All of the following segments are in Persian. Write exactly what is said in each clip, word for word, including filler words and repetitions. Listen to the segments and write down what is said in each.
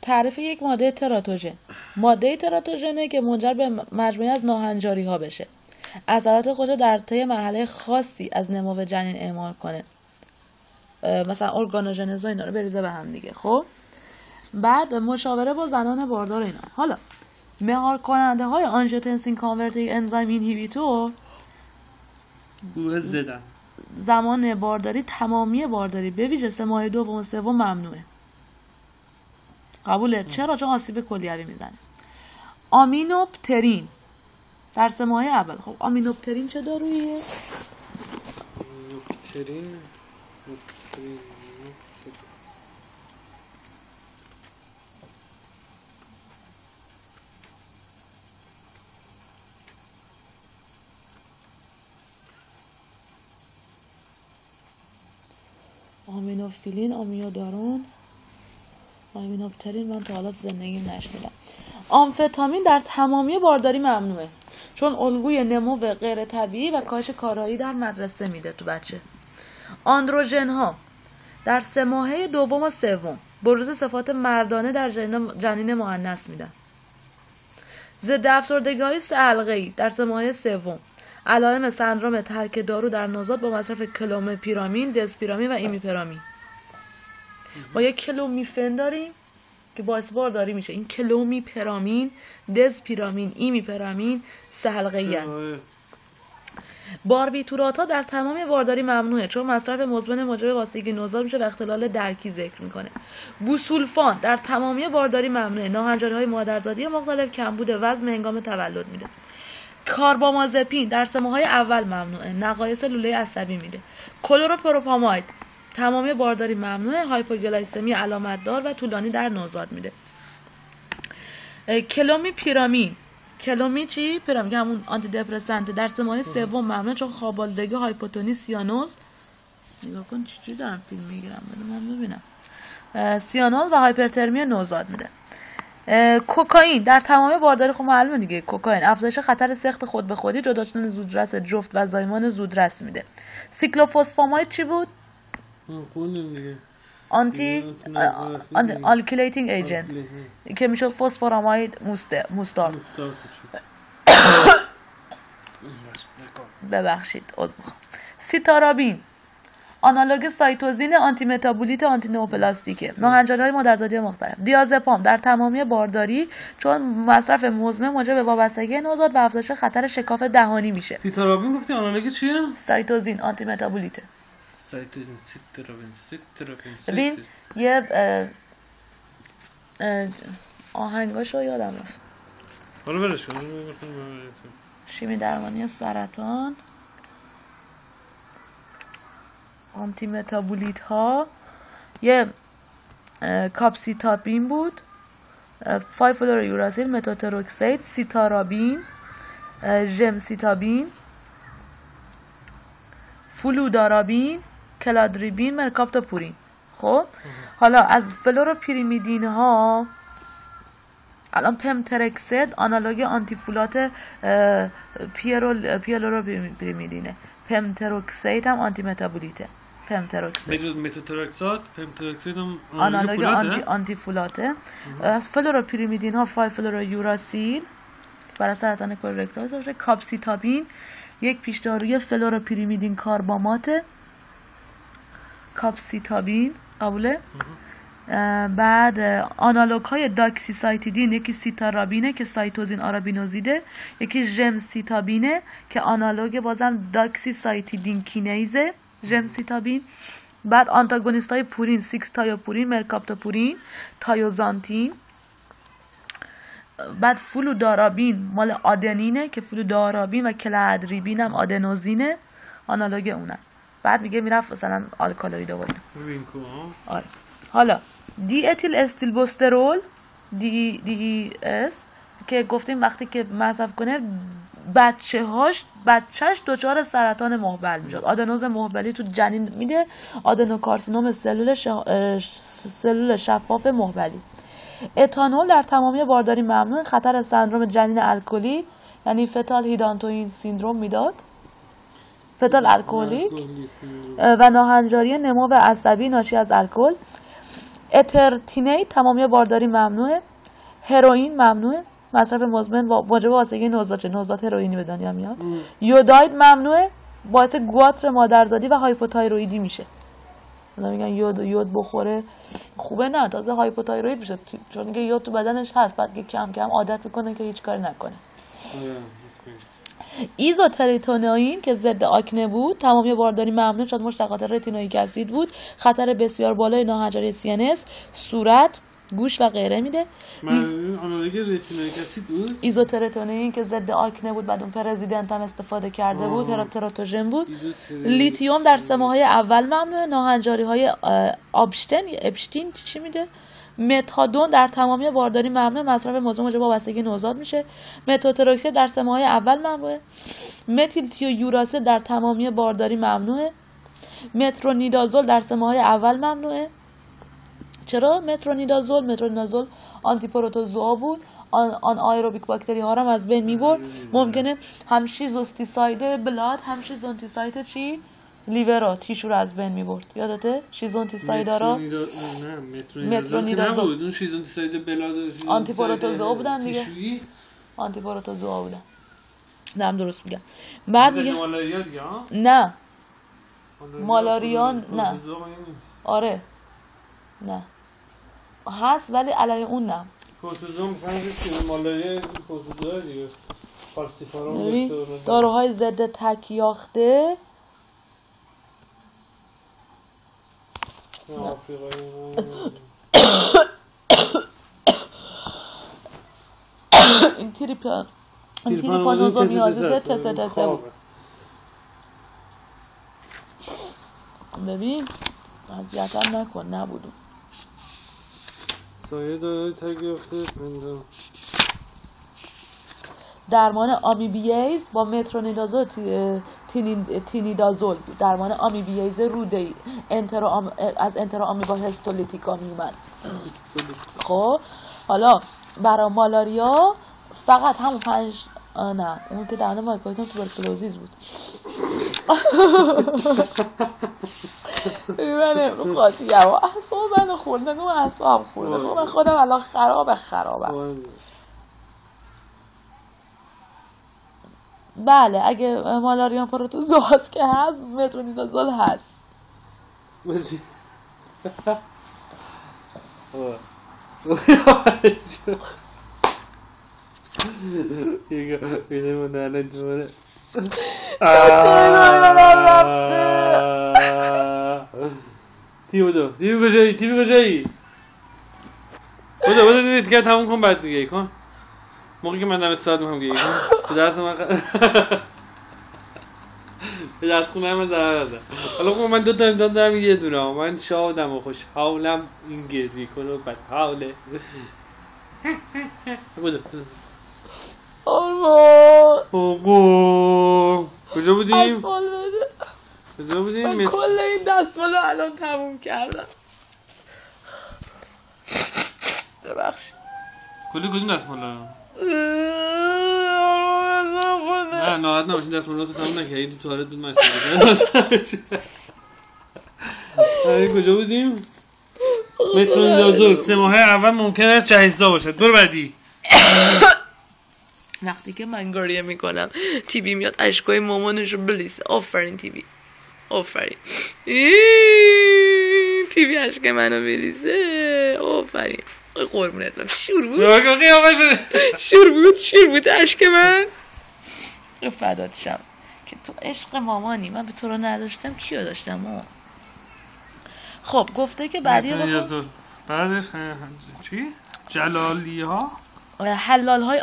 تعریف یک ماده تراتوژن. ماده تراتوژنه که منجر به مجموعه از ناهنجاری ها بشه. اثرات خودش در طی مرحله خاصی از نمو جنین اعمال کنه. مثلا ارگانوژنز و اینا رو بریزه به هم دیگه. خب بعد مشاوره با زنان باردار اینا. حالا مهار کننده های آنژیوتنسین کانورتینگ انزایم اینهیبیتور زدن زمان بارداری، تمامی بارداری به ویژه سه ماه دوم و سوم ممنوعه. قبوله؟ چرا؟ چون آسیب کلیوی میزنه. آمینوپترین در سه ماه اول. خب آمینوپترین چه داروییه؟ آمینوپترین آمینوفیلین، آمیودارون، آمینوپترین من تا حالا زندگیم نشنیدم. آمفتامین در تمامی بارداری ممنوعه چون الگوی نمو غیر طبیعی و کاهش کارایی در مدرسه میده تو بچه. آندروژن ها در سه ماهه دوم و سوم بروز صفات مردانه در جنین مؤنث میدن. ضد افسردگی‌های سه حلقه‌ای در سه ماهه سوم. علائم سندرم ترک دارو در نوزاد با مصرف کلومیپیرامین، دزپیرامین و ایمیپرامین. با یک کلومیفن داریم که باعث بارداری میشه. این کلومیپرامین، دزپیرامین، ایمیپرامین سه حلقه‌ای هستند. باربیتورات ها در تمام بارداری ممنوعه چون مصرف مزمن موجب واسطگی نوزاد میشه و اختلال درکی ذکر میکنه. بوسولفان در تمامی بارداری ممنوعه. ناهنجاری های مادرزادی مختلف، کمبود وزن هنگام تولد میده. کاربامازپین در سه ماهه اول ممنوعه. نقایص لوله عصبی میده. کلروپروپاماید تمامی بارداری ممنوعه. هایپوگلایسمی علامت دار و طولانی در نوزاد میده. کلومیپیرامین کلومی چی؟ پیرامین که همون آنتی دپرسنت در سه ماهه سوم ممنوعه چون خواب‌آلودگی، هایپوتونی، سیانوز. نگاه کن چجوری دارم فیلم میگیرم من ببینم. سیانوز و هایپرترمی نوزاد میده. کوکائین در تمام بارداری خب معلومه دیگه. کوکائین افزایش خطر سخت خود به خودی، جدا شدن زودرس جفت و زایمان زودرس میده. سیکلوفوسفاماید چی بود؟ خوندیم دیگه. آنتی آلکیلیتینگ ایجنت که میشد فسفوراماید مستار. ببخشید عذر میخوام. سیتارابین آنالوگ سایتوزین، آنتی متابولیت، آنتی نوپلاستیکه. ناهنجاری‌های مادرزادی مختلف. دیازپام در تمامی بارداری چون مصرف مزمن موجب وابستگی نوزاد و افزایش خطر شکاف دهانی میشه. سیتارابین گفتی آنالوگ چیه؟ سایتوزین، آنتی متابولیته. سایتوزین، سیتارابین، سیتارابین. ببین یه آهنگاشو یادم رفت. حالا برش کن. شیمی درمانی سرطان، آنتی متابولیت ها، یه کاپسیتاپین بود، فایو فلور یوراسیل، متوتروکسید، سیتارابین، ژمسیتابین، فلودارابین، کلادریبین، مرکاپتاپورین. خب حالا از فلوروپیریمیدین ها الان پمترکسد آنالوگ آنتیفولات پیلوروپیریمیدینه. پمتروکسید هم آنتی متابولیته. پمتروکسید بجز متوترکسات پمتروکسید هم آنالوگ آنتی آنتیفولاته. از فلوروپیریمیدین ها فایو فلورو یوراسیل برای سرطان کولرکتال باشه. کاپسیتابین یک پیشداروی فلوروپیریمیدین کاربامات. کاپسیتابین قبوله. بعد آنالوگ های داکسیسایتیدین یکی سیتارابینه که سایتوزین آرابینوزیده، یکی ژمسیتابینه که آنالوگ بازم داکسیسایتیدین کینیزه ژمسیتابین. بعد آنتاگونیست های پورین سیکس تایوپورین، مرکاپتاپورین، تایوزانتین. بعد فلودارابین مال آدنینه که فلودارابین و کلادریبین هم آدنوزینه آنالوگ اونن. بعد میگه میرفت مثلا آلکالوید و وینکو. آره. حالا دی اتیل استیلبوسترول دی دی اس که گفتیم وقتی که مصرف کنه بچه هاش بچهش دچار سرطان مهبل میشد. آدنوز مهبلی تو جنین میده، آدنوکارسینوم سلول ش... سلول شفاف مهبلی. اتانول در تمامی بارداری ممنوع. خطر سندرم جنین الکلی یعنی فتال هیدانتوین سیندروم میداد، فتال الکلیک و ناهنجاری نمو عصبی ناشی از الکل. اترتینیت تمامی بارداری ممنوعه. هروئین ممنوعه، مصرف مزمن واجب واسه نوزاد نوزاد هروئینی به دنیا میاد. یوداید ممنوعه، باعث گواتر مادرزادی و هایپوتایرویدی میشه. مثلا میگن یود یود بخوره خوبه، نه تازه هایپوتایروید میشه چون میگه یود تو بدنش هست، بعد که کم کم عادت میکنه که هیچ کاری نکنه. ایزوتریتونئین که ضد آکنه بود، تمامی بارداری ممنوع شد، مشتقات رتینوئیک اسید بود، خطر بسیار بالای ناهنجاری سی ان اس، صورت، گوش و غیره میده. من آنالوگ رتینوئیک اسید بود. ایزوتریتونئین که ضد آکنه بود، بعد اون پرزیدنت هم استفاده کرده آه. بود، هراتراتوژن بود. لیتیوم در سه ماهه اول ممنوعه. ناهنجاری های آبشتین یا اپشتین چی میده؟ متادون در تمامی بارداری ممنوع، مصرف مزمن موجب وابستگی نوزاد میشه. متوترکسید در سه ماهه اول ممنوعه. متیل تیویوراسید در تمامی بارداری ممنوعه. مترونیدازول در سه ماهه اول ممنوعه. چرا مترونیدازول؟ مترونیدازول آنتی پروتوزوا بود، آن آن آیروبیک باکتری ها رو هم از بین میبرد. ممکنه هم شیزوستیساید بلاد هم شیزونتیساید چی لیورا تیشو رو از بین میبرد. یادته شیزونتیساید را نه مترونیدازول بود، اون شیزونتیساید بلاد آنتی پروتوزوا بودن دیگه، آنتی پروتوزوا بودن. نم درست میگم. بعد میگه مالاریا دیگه. نه مالاریا نه، آره نه هست ولی علیه اون نه. کورتیزون میگن مالاریا کورتیزون دیگه. فالسیفارم داروهای ضد تک یاخته این تریپان این تریپانوزومیازه تسه تسه بود. ببین اذیتم نکن، نبودم سایه داره تک یاخته پندم. درمان آمیبییز با مترونیدازول تینیدازول بود. درمان آمیبییز روده انترا آم... از انترا آمیبا هستولیتیکا میومد. خب حالا برای مالاریا فقط همون پنج نه اون که درمان مایکوتون توبرکلوزیس بود. من امرو قاطی هم اصاب من خورده نو اصاب خورده خب من خودم الان خرابه خرابه. بله اگه مالاریان پروتوزوا هست که هست، مترونیدازول هست. بچی یه بیده من الان جوانه تی بودو تی بگجایی تی بگجایی بودو بودو دیدی دیگه تموم کن بعد دیگه کن موقعی که من دم استاد میخوام گیه کن به دست من به دست خونه همه ضرر نزد. حالا خب من دو تا امتحان دارم یه دونه من شادم و خوش حالم این گردی کنه و بد حاله بودو آقا آقا کجا بودیم؟ دستمال بده. کجا بودیم؟ من کل این دستمال رو الان تموم کردم. ببخشید کلی کدوم دستمال رو؟ نه ناراحت نباشین دستمال رو تموم نکردی تو توالت بود من استفاده کردم. کجا بودیم؟ مترونیدازول سه ماه اول ممکن است جهیزدار باشد. برو بعدی. وقتی که من گریه میکنم تیبی میاد اشکای مامانش رو بلیسه. آفرین تیبی آفرین تیبی اشکای منو بلیسه. آفرین قربونت برم. شور بود شور بود شور بود اشک من. فدات شم که تو عشق مامانی. من به تو رو نداشتم کیو داشتم او؟ خب گفته که بعدی بخون بعدش چی؟ جلالی ها؟ حلال های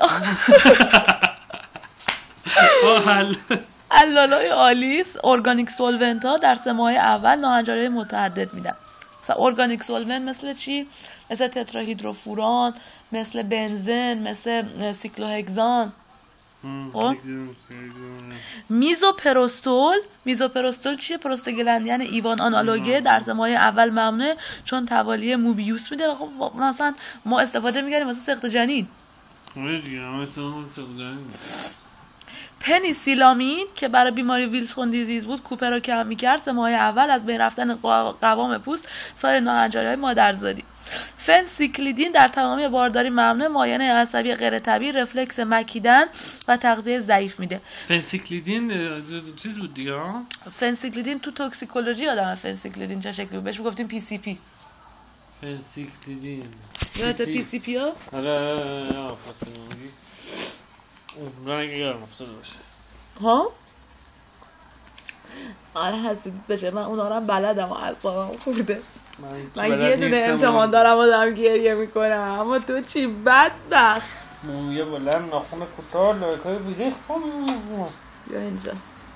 حلال های آلیس ارگانیک سولونت ها در سه ماه اول ناهنجاری متعدد میدن. مثلا ارگانیک سولونت مثل چی؟ مثل تتراهیدروفوران، مثل بنزن، مثل سیکلوهکسان. خب میزوپروستول میزوپروستول چیه؟ پروستاگلاندین ایوان آنالوگه در سه ماه اول ممنوعه چون توالی موبیوس میده. خب مثلا ما استفاده می‌کنیم واسه سقط جنین. پنیسیلامین که برای بیماری ویلسون دیزیز بود کوپه رو کم میکرد. سه ماه اول از بین رفتن قوام پوست، سایر ناهنجاری‌های مادرزادی. فنسیکلیدین در تمامی بارداری ممنوع، مایع عصبی غیر طبیعی، رفلکس مکیدن و تغذیه ضعیف میده. فنسیکلیدین چیز بود دیگه. فنسیکلیدین تو توکسیکولوژی آدم فنسیکلیدین چه شکلی بود؟ بهش میگفتیم پی سی پی. فنسیکلیدین یادت پی سی پی ها؟ آره آره آفرین میگی. رنگ گرم افتاده باشه. ها؟ آره حسود بشه، من اونا رو هم بلدم و اصابم خورده. من یه دونه امتحان دارم و دارم گریه میکنم، اما تو چی بدبخت. مویه بلند، ناخن کوتاه، لایکای بیریخ. یا اینجا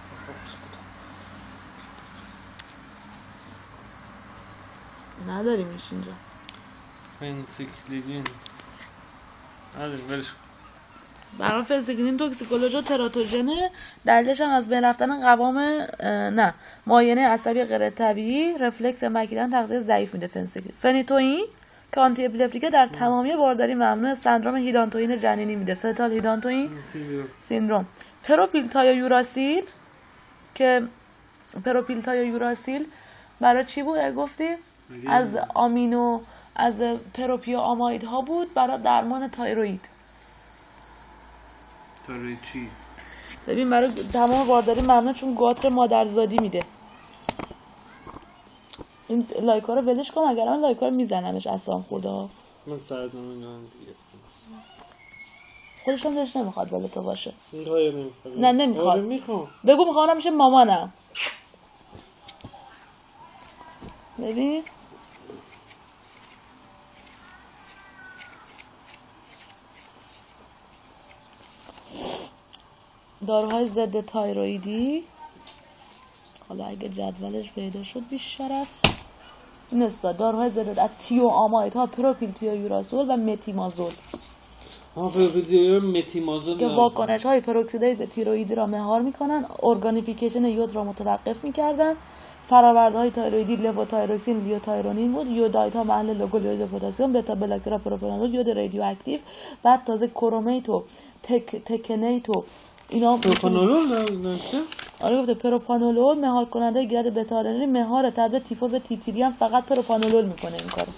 نداریمش اینجا. فنسیکلیدین آره ولش کن. برای فنسیکلیدین توکسیکولوژی و تراتوژنه، دلیلش هم از بین رفتن قوام نه معاینه عصبی غیر طبیعی، رفلکس مکیدن، تغذیه ضعیف میده. فنسیکلیدین فنیتوئین که آنتی اپیلپتیکه در تمامی بارداری ممنوع، سندرم هیدانتوئین جنینی میده. فتال هیدانتوئین سیندروم. پروپیلتایا یوراسیل که پروپیلتایا یوراسیل برای چی بود گفتی؟ از آمینو از پروپیا آماید ها بود برای درمان تایروید. تایروید چی؟ ببین برای تمام بارداری ممنوع چون گاتر مادرزادی میده. این لایکا رو ولش کن، اگر من لایکا رو میزنمش اصلا خورده ها. من سرد نمیدونم دیگه. خودش هم دلش نمیخواد ولی تو باشه. نمیخواد. نه نمیخواد. میخوام. بگو میخوام میشه مامانم. ببین داروهای ضد تایرویدی، حالا اگه جدولش پیدا شد بیش شرف نستا. داروهای ضد از تیو آماید ها، پروپیلتیا یوراسول و متیمازول. ها پروپیلتیا متیمازول که واکنش های پروکسیدیز تیروئیدی را مهار میکنن، ارگانیفیکیشن یود را متوقف میکردن. فراورده های تایرویدی لووتایروکسین، لیوتایرونین بود. یودایت ها محل لوگولیوز پتاسیم، بتا بلاکر، پروپانول، یود رادیواکتیو. بعد تازه کرومیتو، تک تکنیتو اینا پروپانولول نه؟ آره گفته پروپانولول مهار کننده گرد بتا آرنین، مهار تبل تیفوس تیتری هم فقط پروپانولول میکنه این کارو.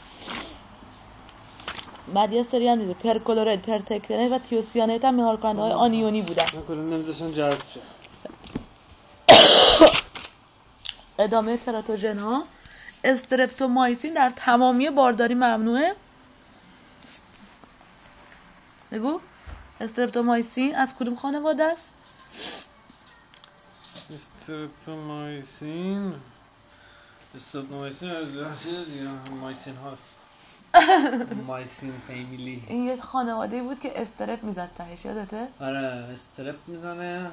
بعد یه سری هم دیگه پرکلورید، پرتکتینیت و تیوسیانیت هم مهار کننده های آنیونی بودن. من کلا نمیذاشتن جذب شه. ادامه تراتوژن ها. استرپتومایسین در تمامی بارداری ممنوعه. بگو استرپتومایسین از کدوم خانواده است؟ استرپتومایسین استرپتومایسین از دیگه مایسین هاست. مایسین فامیلی. این یه خانواده بود که استرپ میزد تهش، یادته؟ آره استرپ میزنه.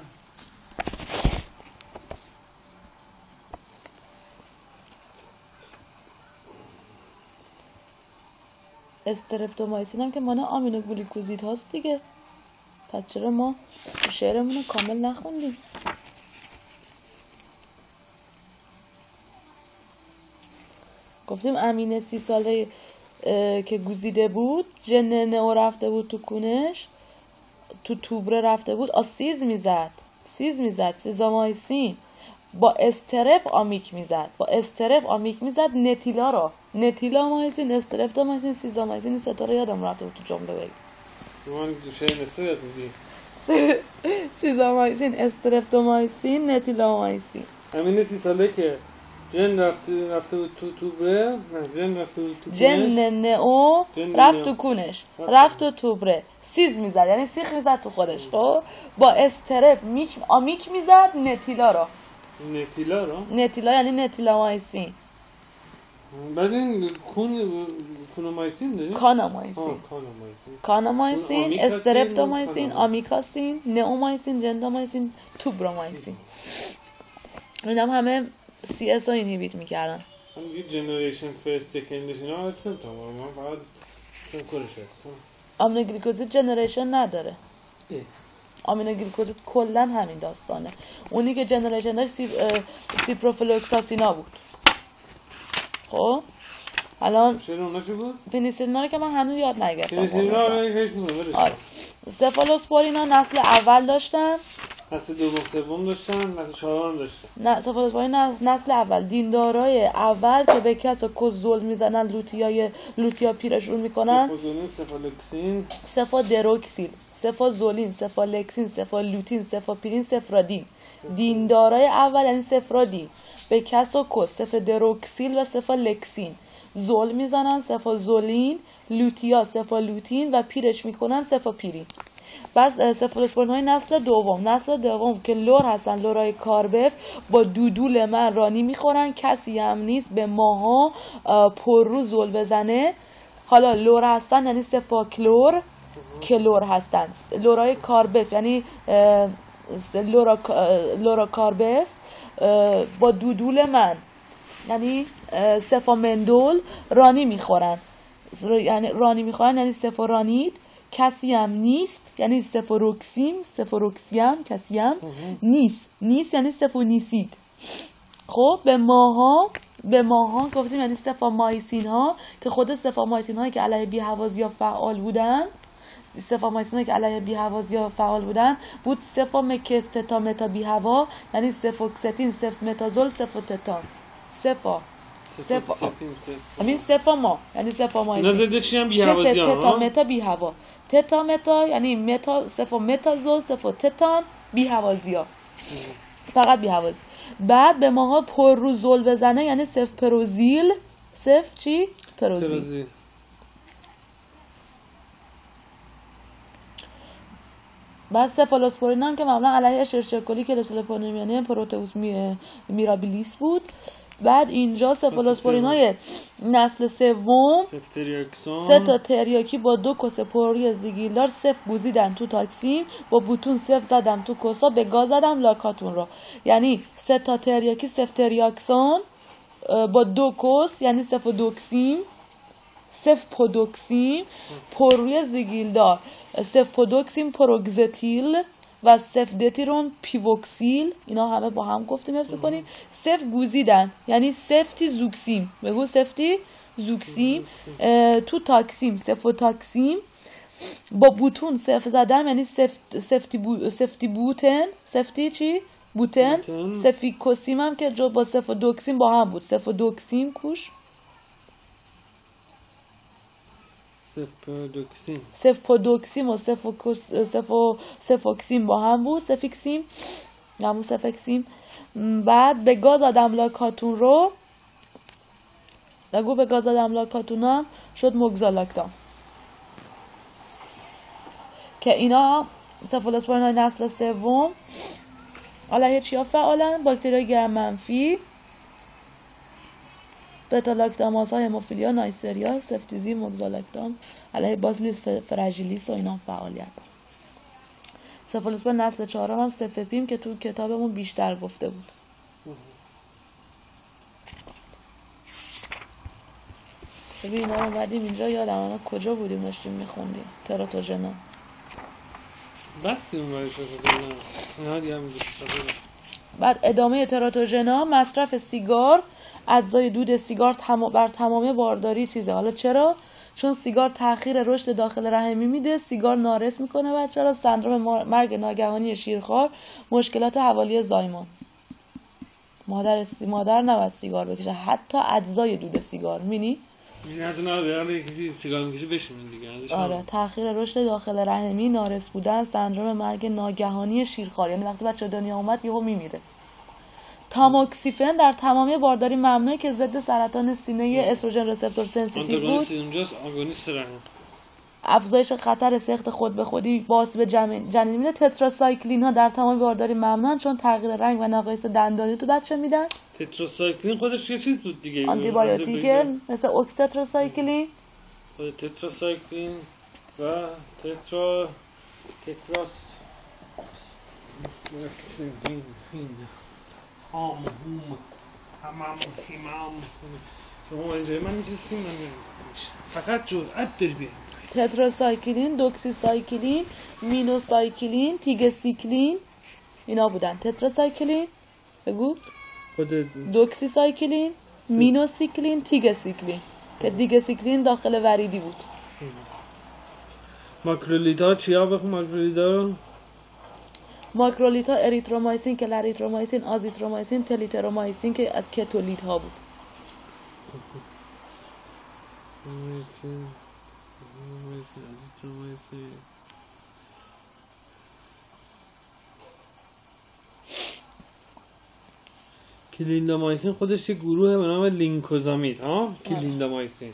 استرپتومایسین هم که مانع آمینوگلیکوزید هاست دیگه. پس چرا ما شعرمون رو کامل نخوندیم؟ گفتیم امینه سی ساله که گوزیده بود، جن نئو رفته بود تو کونش، تو توبره رفته بود، آسیز میزد سیز میزد سیزامایسین با استرپ آمیک میزد با استرپ آمیک میزد نتیلا رو. نتیلامایسین، استرپتومایسین، سیزامایسین، این ستا رو یادم رفته بود تو جمله بگی. من دوشه نسته یاد میدی. سیزامایسین، استرپتومایسین، نتیلامایسین. همین سی ساله که جن رفته رفته بود تو توبره، نه جن رفته بود تو کونش. جن نئو رفت تو کونش، رفت تو توبره، سیز میزد یعنی سیخ میزد تو خودش. تو با استرپ میک آمیک میزد نتیلا رو. نتیلا رو؟ نتیلا یعنی نتیلامایسین. بعد این کون کونامایسین داریم؟ کانامایسین. کانامایسین. کانامایسین، استرپتومایسین، آمیکاسین، نئومایسین، جندامایسین، توبرامایسین. اینا هم همه سی اس رو اینهیبیت میکردن. هم دیگه جنریشن فرست سکندش اینا هست نمیتونم من فقط چون کنش هستم. آمینوگلیکوزید جنریشن نداره. آمینوگلیکوزید کلن همین داستانه. اونی که جنریشن داشت سی، سیپروفلوکساسینا بود. خب الان چرا اونا چی بود؟ پنیسیلینا رو که من هنوز یاد نگرفتم. پنیسیلینا رو هیچ می‌دونم. آره. سفالوسپورینا نسل اول داشتن. نسل دوم سوم داشتن، نسل چهارم داشتن. نه سفالوسپورینا نسل اول دیندارای اول که به کس و کس ظلم میزنن، لوتیای لوتیا پیرشون میکنن. سفازولین، سفالکسین، سفادروکسیل، سفازولین، سفالکسین، سفالوتین، سفاپیرین، سفرادین. دیندارای اول یعنی سفرادین. به کس و کس سفادروکسیل و سفالکسین ظلم میزنن، سفازولین، لوتیا، سفالوتین و پیرش میکنن، سفاپیرین. بعد سفالوسپورین های نسل دوم نسل دوم که لور هستن، لورای کاربف با دودول من رانی میخورن، کسی هم نیست به ماها پر رو زل بزنه. حالا لور هستن یعنی سفاکلور کلور هستن. لورای کاربف یعنی لورا, لورا کاربف با دودول من یعنی سفامندول رانی میخورن، یعنی رانی میخورن یعنی سفارانید. کسی هم نیست یعنی سفاروکسیم، سفاروکسیم کسی هم نیست، نیست یعنی سفونیسید. خب به ماها به ماها گفتیم یعنی سفامایسین ها که خود سفامایسین هایی که علیه بی‌هوازی ها فعال بودن، سفامایسین هایی که علیه بی‌هوازی ها فعال بودن بود سفامکس تتا متا بی‌هوا یعنی سفوکستین، سفمتازول، سفوتتان. سفا سفا همین سفا ما یعنی سفا ما اینا زده چی هم بی‌هوازی ها؟ تتا متا بی‌هوا. تتا متا یعنی متا سفا متازول، سفا تتان بی‌هوازی ها، فقط بی‌هوازی. بعد به ماها پر رو زل بزنه یعنی سف پروزیل. سف چی؟ پروزیل. بعد سفالوسپورین هم که معمولا علیه اشرشکولی که لپسلپونیمیانی پروتئوس می... میرابیلیس بود. بعد اینجا سفالوسپورین های نسل سوم سه تا تریاکی با دو کس پروری زیگیلدار صف گوزیدن تو تاکسیم، با بوتون صف زدم تو کسا، به گاز زدم لاکاتون رو. یعنی سه تا تریاکی صف تریاکسون با دو کس یعنی سفودوکسیم، صف پودوکسیم پروری زیگیلدار، صف پودوکسیم پروگزتیل و سف دتیرون پیوکسیل. اینا همه با هم گفتیم حفظ کنیم. سف گوزیدن یعنی سفتی زوکسیم، بگو سفتی زوکسیم تو تاکسیم، سفو تاکسیم با بوتون سف زدم یعنی سفت سفتی بو سفتی بوتن. سفتی چی؟ بوتن. سفی کوسیم هم که جو با سفو دوکسیم با هم بود، سفو دوکسیم کوش سفپودوکسیم سفپودوکسیم و سفوکس سفو سفوکسیم با هم بود، سفیکسیم همون سفکسیم. بعد به گاز آدم لاکاتون رو بگو، به گاز آدم لاکاتون هم شد مگزالاکتام که اینا سفالوسپورین های نسل سوم علیه چیا فعالن؟ باکتری گرم منفی، بتا لاکتاماز های هموفیلیا، نایسریا، سفتیزی، مگزالاکتام، علیه بازیلیس فراژیلیس و اینا فعالیت. سفالوسپورین نسل چهارم هم سفپیم که تو کتابمون بیشتر گفته بود. ببین اینا رو بعدیم اینجا یادم اونا کجا بودیم داشتیم میخوندیم. تراتوژنا بستیم اون شده نه دیگه هم بعد ادامه تراتوژنا مصرف سیگار، اجزای دود سیگار تمام بر تمامی بارداری چیزه. حالا چرا؟ چون سیگار تأخیر رشد داخل رحمی میده، سیگار نارس میکنه بچه را، سندرم مرگ ناگهانی شیرخوار، مشکلات حوالی زایمان. مادر سی... مادر نباید سیگار بکشه، حتی اجزای دود سیگار. می‌بینی؟ این حتی نه به کسی سیگار میکشه بشینین دیگه. آره، تأخیر رشد داخل رحمی، نارس بودن، سندرم مرگ ناگهانی شیرخوار، یعنی وقتی بچه دنیا اومد یهو میمیره. تاموکسیفن در تمامی بارداری ممنوعه که ضد سرطان سینه استروژن رسپتور سنسیتیو بود. اونجاست آگونیست رحم. افزایش خطر سخت خود به خودی باعث به جنین میده. تتراسایکلین ها در تمام بارداری ممنوعن چون تغییر رنگ و نقایص دندانی تو بچه میدن. تتراسایکلین خودش یه چیز بود دیگه، آنتی بیوتیکه مثل اوکس تتراسایکلین. تتراسایکلین و تترا تتراس هام هوم همم همم شما اینجا من می‌چیزی من فقط جرأت داری بیا. تتراسایکلین، دوکسیسایکلین، مینوسایکلین، تیگسیکلین اینا بودن. تتراسایکلین بگو. خود دوکسیسایکلین، مینوسیکلین، تیگسیکلین. که دیگه سیکلین داخل وریدی بود. ماکرولیدا چیا بخون ماکرولیدا؟ ماکرولیدا اریترومایسین، کلریترومایسین، آزیترومایسین، تلیترومایسین که از کتولیدها بود. کلیندامایسین خودش یه گروه به نام لینکوزامید ها کلیندامایسین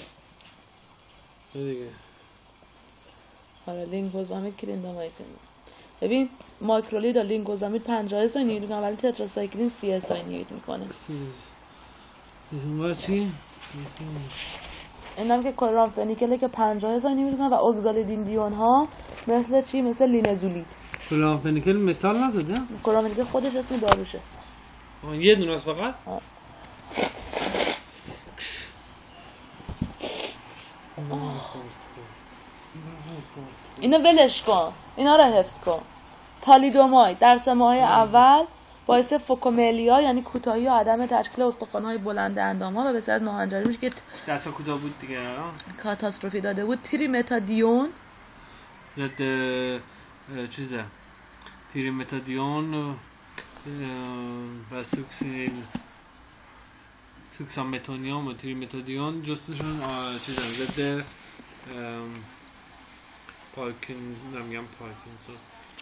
دیگه. آره لینکوزامید کلیندامایسین. ببین ماکرولیدا لینکوزامید پنجاه اس اینهیبیت میکنه ولی تتراسایکلین سی اس اینهیبیت میکنه. اون چی؟ اینم که کلورامفنیکله که پنجاه اس اینهیبیت میکنه و اوگزالیدین دیون ها مثل چی؟ مثل لینزولید. کلورامفنیکل مثال نزده؟ کلورامفنیکل خودش اسم داروشه. یه دونه است فقط؟ آه. اینو ولش کن، اینا رو حفظ کن. تالیدوماید در سه ماه اول باعث فوکوملیا یعنی کوتاهی و عدم تشکیل استخوان‌های بلند اندام‌ها و به صورت ناهنجاری میشه که دستا کوتاه بود دیگه. کاتاستروفی داده بود. تریمتادیون ضد چیزه تریمتادیون و سوکسین سوکسامتونیوم و تریمتادیون جستشون چیزه ضد پارکین نمیگم پارکینسون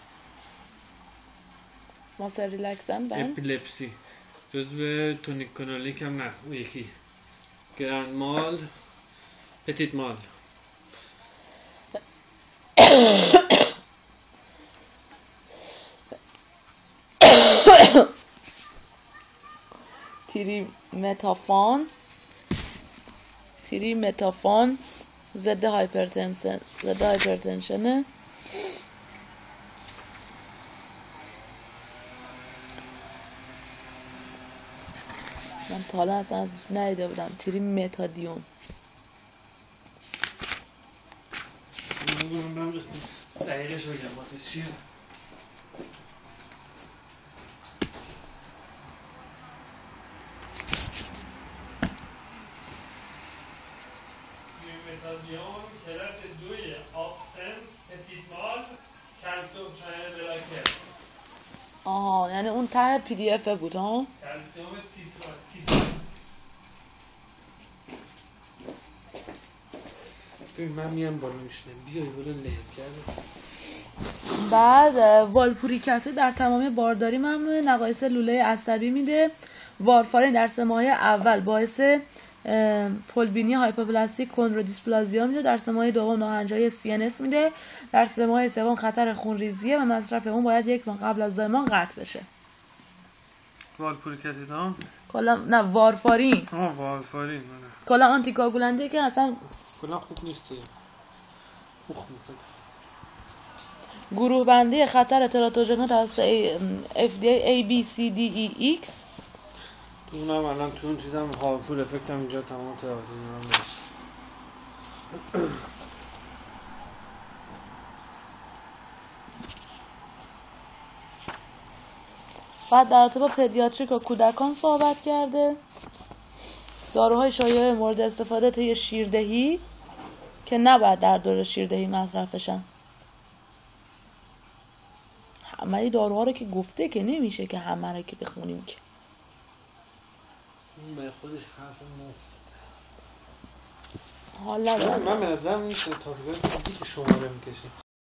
ماسر ریلکسن بند اپیلپسی جزو تونیک کنالیک هم نه اون یکی گرند مال پتیت مال تیری متافان تیری متافان ضد هایپرتنشن ضد هایپرتنشنه. من تا حالا اصلا ندیده بودم تیری متادیون. دقیقش بگم باید چیه متادیون کلاس دوی آبسنس پتیتمال کلسیوم چاینل بلاکر. آها یعنی اون ته پی دی اف بود ها. کلسیوم تیتمال ببین من میام بالا میشنم بیای بالا لحب کرده. بعد والپوریک اسید در تمامی بارداری ممنوعه. نقایص لوله عصبی میده. وارفارین در سه ماه اول باعث پولبینی هایپوپلاستیک کندرودیسپلازیا میده. در سه ماه دوم ناهنجاری سی ان اس میده. در سه ماه سوم خطر خونریزیه و مصرف اون باید یک ماه قبل از زایمان قطع بشه. والپوریک اسید ها کلا نه وارفارین آه وارفارین نه کلا آنتیکاگولانته که اصلا کلا خوب نیست. خوب میکنه گروه بندی خطر تراتوژن توسط اف دی ای A B C D E X. اونم الان تو اون چیزم هارمفول افکت هم اینجا تمام تراتوژن هم داشت. بعد در رابطه با پدیاتریک و کودکان صحبت کرده. داروهای شایع مورد استفاده طی شیردهی که نباید در دوره شیردهی مصرف بشن. همه داروها رو که گفته که نمیشه که همه رو که بخونیم که این به خودش حرف مفت. حالا من به نظرم این تاپیکات دیگه که شماره میکشه